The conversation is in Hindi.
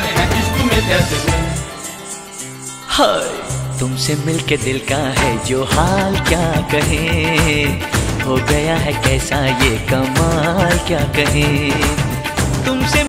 दीवाने हैं इश्क में कैसे गुम। हाय तुमसे मिलके दिल का है जो हाल क्या कहें, हो गया है कैसा ये कमाल क्या कहें तुमसे।